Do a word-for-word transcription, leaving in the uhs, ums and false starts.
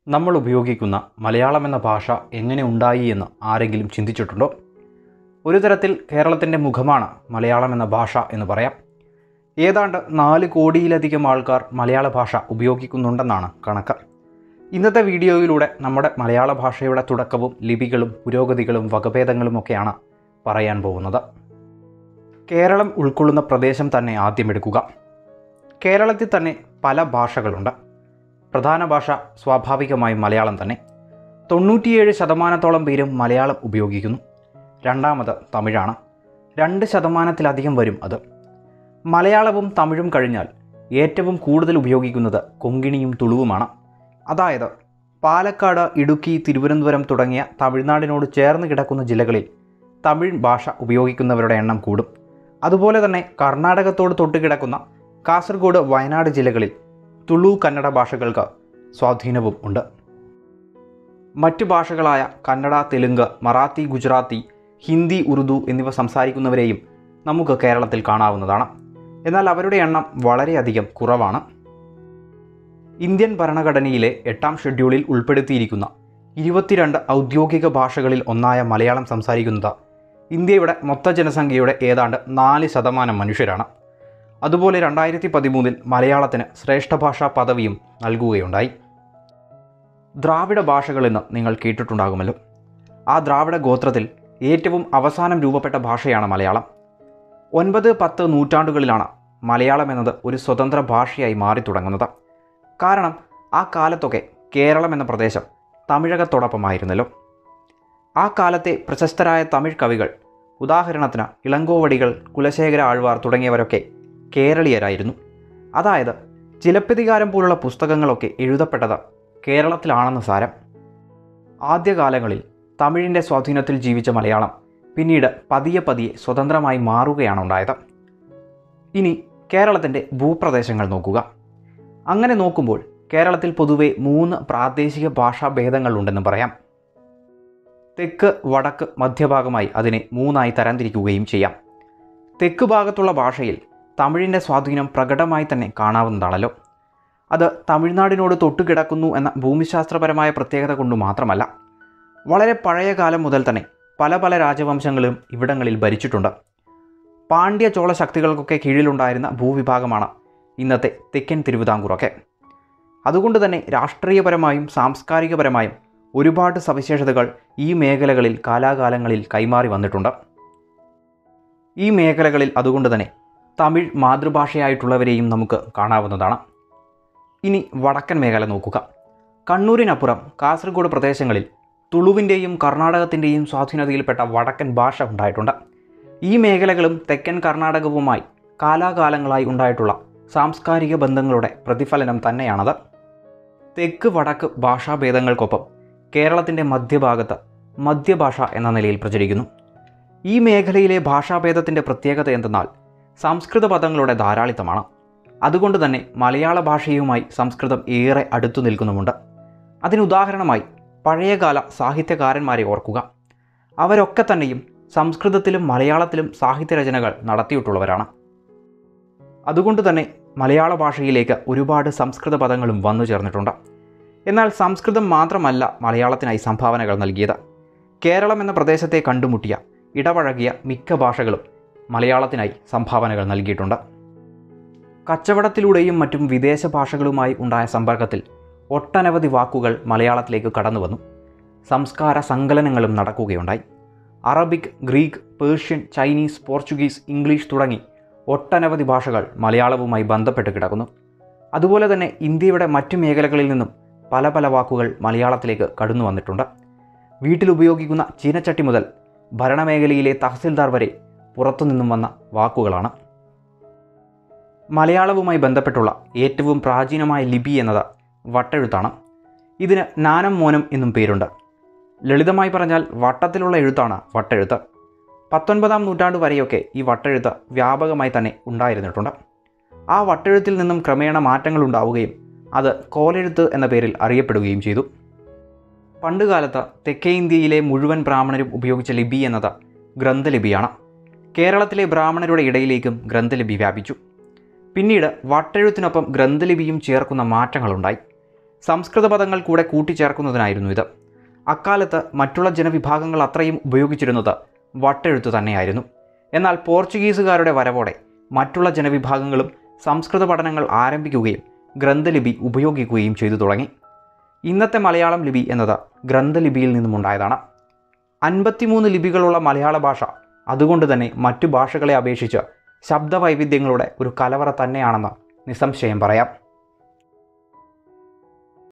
നമ്മൾ ഉപയോഗിക്കുന്ന മലയാളം എന്ന ഭാഷ എങ്ങനെ ഉണ്ടായി എന്ന് ആരെങ്കിലും ചിന്തിച്ചിട്ടുണ്ടോ? ഒരു തരത്തിൽ കേരളത്തിൻ്റെ മുഖമാണ് മലയാളം എന്ന ഭാഷ എന്ന് പറയാം. ഏതാണ്ട് നാല് കോടിയിലധികം ആൾക്കാർ മലയാള ഭാഷ ഉപയോഗിക്കുന്നുണ്ടെന്നാണ് കണക്ക്. ഇന്നത്തെ വീഡിയോയിലൂടെ നമ്മുടെ മലയാള ഭാഷയുടെ തുടക്കവും ലിപികളും പുരോഗതികളും വകഭേദങ്ങളുമൊക്കെയാണ് പറയാൻ പോകുന്നത്. കേരളം ഉൾക്കൊള്ളുന്ന പ്രദേശം തന്നെ ആദ്യം എടുക്കുക. കേരളത്തിൽ തന്നെ പല ഭാഷകളുണ്ട്. പ്രധാന ഭാഷ സ്വാഭാവികമായും മലയാളം തന്നെ. തൊണ്ണൂറ്റിയേഴ് ശതമാനത്തോളം പേരും മലയാളം ഉപയോഗിക്കുന്നു. രണ്ടാമത് തമിഴാണ്. രണ്ട് ശതമാനത്തിലധികം വരും അത്. മലയാളവും തമിഴും കഴിഞ്ഞാൽ ഏറ്റവും കൂടുതൽ ഉപയോഗിക്കുന്നത് കൊങ്കിണിയും തുളുവുമാണ്. അതായത് പാലക്കാട്, ഇടുക്കി, തിരുവനന്തപുരം തുടങ്ങിയ തമിഴ്നാടിനോട് ചേർന്ന് കിടക്കുന്ന ജില്ലകളിൽ തമിഴ് ഭാഷ ഉപയോഗിക്കുന്നവരുടെ എണ്ണം കൂടും. അതുപോലെ തന്നെ കർണാടകത്തോട് തൊട്ടുകിടക്കുന്ന കാസർഗോഡ്, വയനാട് ജില്ലകളിൽ തുളു, കന്നഡ ഭാഷകൾക്ക് സ്വാധീനവും ഉണ്ട്. മറ്റു ഭാഷകളായ കന്നഡ, തെലുങ്ക്, മറാത്തി, ഗുജറാത്തി, ഹിന്ദി, ഉറുദു എന്നിവ സംസാരിക്കുന്നവരെയും നമുക്ക് കേരളത്തിൽ കാണാവുന്നതാണ്. എന്നാൽ അവരുടെ എണ്ണം വളരെയധികം കുറവാണ്. ഇന്ത്യൻ ഭരണഘടനയിലെ എട്ടാം ഷെഡ്യൂളിൽ ഉൾപ്പെടുത്തിയിരിക്കുന്ന ഇരുപത്തിരണ്ട് ഔദ്യോഗിക ഭാഷകളിൽ ഒന്നായ മലയാളം സംസാരിക്കുന്നത് ഇന്ത്യയുടെ മൊത്ത ജനസംഖ്യയുടെ ഏതാണ്ട് നാല് ശതമാനം മനുഷ്യരാണ്. അതുപോലെ രണ്ടായിരത്തി പതിമൂന്നിൽ മലയാളത്തിന് ശ്രേഷ്ഠ ഭാഷാ പദവിയും നൽകുകയുണ്ടായി. ദ്രാവിഡ ഭാഷകളെന്ന് നിങ്ങൾ കേട്ടിട്ടുണ്ടാകുമല്ലോ. ആ ദ്രാവിഡ ഗോത്രത്തിൽ ഏറ്റവും അവസാനം രൂപപ്പെട്ട ഭാഷയാണ് മലയാളം. ഒൻപത് പത്ത് നൂറ്റാണ്ടുകളിലാണ് മലയാളം എന്നത് ഒരു സ്വതന്ത്ര ഭാഷയായി മാറി തുടങ്ങുന്നത്. കാരണം ആ കാലത്തൊക്കെ കേരളം എന്ന പ്രദേശം തമിഴകത്തോടൊപ്പമായിരുന്നല്ലോ. ആ കാലത്തെ പ്രശസ്തരായ തമിഴ് കവികൾ, ഉദാഹരണത്തിന് ഇളങ്കോവടികൾ, കുലശേഖര ആഴ്വാർ തുടങ്ങിയവരൊക്കെ കേരളീയരായിരുന്നു. അതായത് ചിലപ്പതികാരം പോലുള്ള പുസ്തകങ്ങളൊക്കെ എഴുതപ്പെട്ടത് കേരളത്തിലാണെന്ന് സാരം. ആദ്യകാലങ്ങളിൽ തമിഴിൻ്റെ സ്വാധീനത്തിൽ ജീവിച്ച മലയാളം പിന്നീട് പതിയെ പതിയെ സ്വതന്ത്രമായി മാറുകയാണ് ഉണ്ടായത്. ഇനി കേരളത്തിൻ്റെ ഭൂപ്രദേശങ്ങൾ നോക്കുക. അങ്ങനെ നോക്കുമ്പോൾ കേരളത്തിൽ പൊതുവെ മൂന്ന് പ്രാദേശിക ഭാഷാ ഭേദങ്ങളുണ്ടെന്ന് പറയാം. തെക്ക്, വടക്ക്, മധ്യഭാഗമായി അതിനെ മൂന്നായി തരംതിരിക്കുകയും ചെയ്യാം. തെക്ക് ഭാഗത്തുള്ള ഭാഷയിൽ തമിഴിൻ്റെ സ്വാധീനം പ്രകടമായി തന്നെ കാണാവുന്നതാണല്ലോ. അത് തമിഴ്നാടിനോട് തൊട്ടുകിടക്കുന്നു എന്ന ഭൂമിശാസ്ത്രപരമായ പ്രത്യേകത കൊണ്ട് മാത്രമല്ല, വളരെ പഴയ കാലം മുതൽ തന്നെ പല പല രാജവംശങ്ങളും ഇവിടങ്ങളിൽ ഭരിച്ചിട്ടുണ്ട്. പാണ്ഡ്യ ചോള ശക്തികൾക്കൊക്കെ കീഴിലുണ്ടായിരുന്ന ഭൂവിഭാഗമാണ് ഇന്നത്തെ തെക്കൻ തിരുവിതാംകൂറൊക്കെ. അതുകൊണ്ട് തന്നെ രാഷ്ട്രീയപരമായും സാംസ്കാരികപരമായും ഒരുപാട് സവിശേഷതകൾ ഈ മേഖലകളിൽ കാലാകാലങ്ങളിൽ കൈമാറി വന്നിട്ടുണ്ട്. ഈ മേഖലകളിൽ അതുകൊണ്ട് തന്നെ തമിഴ് മാതൃഭാഷയായിട്ടുള്ളവരെയും നമുക്ക് കാണാവുന്നതാണ്. ഇനി വടക്കൻ മേഖല നോക്കുക. കണ്ണൂരിനപ്പുറം കാസർഗോഡ് പ്രദേശങ്ങളിൽ തുളുവിൻ്റെയും കർണാടകത്തിൻ്റെയും സ്വാധീനതയിൽപ്പെട്ട വടക്കൻ ഭാഷ ഉണ്ടായിട്ടുണ്ട്. ഈ മേഖലകളും തെക്കൻ കർണാടകവുമായി കാലാകാലങ്ങളായി ഉണ്ടായിട്ടുള്ള സാംസ്കാരിക ബന്ധങ്ങളുടെ പ്രതിഫലനം തന്നെയാണത്. തെക്ക് വടക്ക് ഭാഷാഭേദങ്ങൾക്കൊപ്പം കേരളത്തിൻ്റെ മധ്യഭാഗത്ത് മധ്യഭാഷ എന്ന നിലയിൽ പ്രചരിക്കുന്നു. ഈ മേഖലയിലെ ഭാഷാഭേദത്തിൻ്റെ പ്രത്യേകത എന്തെന്നാൽ സംസ്കൃത പദങ്ങളുടെ ധാരാളിത്തമാണ്. അതുകൊണ്ട് തന്നെ മലയാള ഭാഷയുമായി സംസ്കൃതം ഏറെ അടുത്തു നിൽക്കുന്നുമുണ്ട്. അതിനുദാഹരണമായി പഴയകാല സാഹിത്യകാരന്മാരെ ഓർക്കുക. അവരൊക്കെ തന്നെയും സംസ്കൃതത്തിലും മലയാളത്തിലും സാഹിത്യരചനകൾ നടത്തിയിട്ടുള്ളവരാണ്. അതുകൊണ്ട് തന്നെ മലയാള ഭാഷയിലേക്ക് ഒരുപാട് സംസ്കൃത പദങ്ങളും വന്നു ചേർന്നിട്ടുണ്ട്. എന്നാൽ സംസ്കൃതം മാത്രമല്ല മലയാളത്തിനായി സംഭാവനകൾ നൽകിയത്. കേരളം എന്ന പ്രദേശത്തെ കണ്ടുമുട്ടിയ, ഇടപഴകിയ മിക്ക ഭാഷകളും മലയാളത്തിനായി സംഭാവനകൾ നൽകിയിട്ടുണ്ട്. കച്ചവടത്തിലൂടെയും മറ്റും വിദേശ ഭാഷകളുമായി ഉണ്ടായ സമ്പർക്കത്തിൽ ഒട്ടനവധി വാക്കുകൾ മലയാളത്തിലേക്ക് കടന്നു വന്നു. സംസ്കാര സങ്കലനങ്ങളും നടക്കുകയുണ്ടായി. Arabic, Greek, Persian, Chinese, Portuguese, English തുടങ്ങി ഒട്ടനവധി ഭാഷകൾ മലയാളവുമായി ബന്ധപ്പെട്ട് കിടക്കുന്നു. അതുപോലെ തന്നെ ഇന്ത്യയുടെ മറ്റു മേഖലകളിൽ നിന്നും പല പല വാക്കുകൾ മലയാളത്തിലേക്ക് കടന്നു വന്നിട്ടുണ്ട്. വീട്ടിലുപയോഗിക്കുന്ന ചീനച്ചട്ടി മുതൽ ഭരണമേഖലയിലെ തഹസിൽദാർ വരെ പുറത്തുനിന്നും വന്ന വാക്കുകളാണ്. മലയാളവുമായി ബന്ധപ്പെട്ടുള്ള ഏറ്റവും പ്രാചീനമായ ലിപി എന്നത് വട്ടെഴുത്താണ്. ഇതിന് നാനം മോനം എന്നും പേരുണ്ട്. ലളിതമായി പറഞ്ഞാൽ വട്ടത്തിലുള്ള എഴുത്താണ് വട്ടെഴുത്ത്. പത്തൊൻപതാം നൂറ്റാണ്ട് വരെയൊക്കെ ഈ വട്ടെഴുത്ത് വ്യാപകമായി തന്നെ ഉണ്ടായിരുന്നിട്ടുണ്ട്. ആ വട്ടെഴുത്തിൽ നിന്നും ക്രമേണ മാറ്റങ്ങൾ ഉണ്ടാവുകയും അത് കോലെഴുത്ത് എന്ന പേരിൽ അറിയപ്പെടുകയും ചെയ്തു. പണ്ടുകാലത്ത് തെക്കേ ഇന്ത്യയിലെ മുഴുവൻ ബ്രാഹ്മണരും ഉപയോഗിച്ച ലിപി എന്നത് ഗ്രന്ഥലിപിയാണ്. കേരളത്തിലെ ബ്രാഹ്മണരുടെ ഇടയിലേക്കും ഗ്രന്ഥലിപി വ്യാപിച്ചു. പിന്നീട് വട്ടെഴുത്തിനൊപ്പം ഗ്രന്ഥലിപിയും ചേർക്കുന്ന മാറ്റങ്ങളുണ്ടായി. സംസ്കൃത പദങ്ങൾ കൂടെ കൂട്ടിച്ചേർക്കുന്നതിനായിരുന്നു ഇത്. അക്കാലത്ത് മറ്റുള്ള ജനവിഭാഗങ്ങൾ അത്രയും ഉപയോഗിച്ചിരുന്നത് വട്ടെഴുത്ത് തന്നെയായിരുന്നു. എന്നാൽ പോർച്ചുഗീസുകാരുടെ വരവോടെ മറ്റുള്ള ജനവിഭാഗങ്ങളും സംസ്കൃത പഠനങ്ങൾ ആരംഭിക്കുകയും ഗ്രന്ഥലിപി ഉപയോഗിക്കുകയും ചെയ്തു തുടങ്ങി. ഇന്നത്തെ മലയാളം ലിപി എന്നത് ഗ്രന്ഥലിപിയിൽ നിന്നുമുണ്ടായതാണ്. അൻപത്തിമൂന്ന് ലിപികളുള്ള മലയാള ഭാഷ അതുകൊണ്ട് തന്നെ മറ്റു ഭാഷകളെ അപേക്ഷിച്ച് ശബ്ദവൈവിധ്യങ്ങളുടെ ഒരു കലവറ തന്നെയാണെന്ന് നിസ്സംശയം പറയാം.